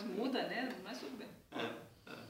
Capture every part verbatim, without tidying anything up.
muda, né? Mas tudo bem. É.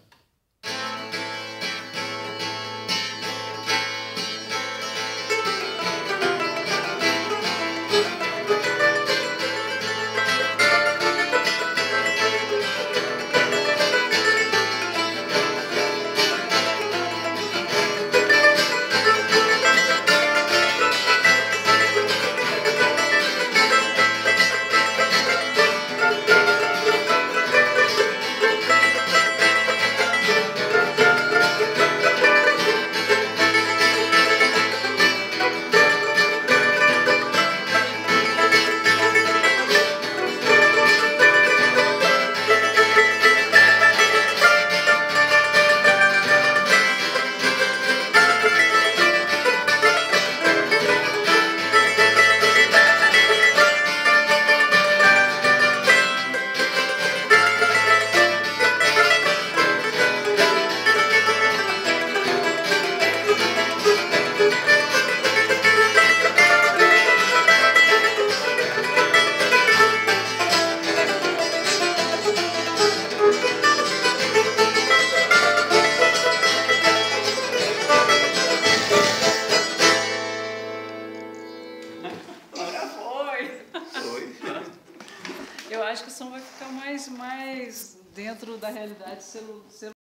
Agora foi! Foi. Eu acho que o som vai ficar mais, mais dentro da realidade celular.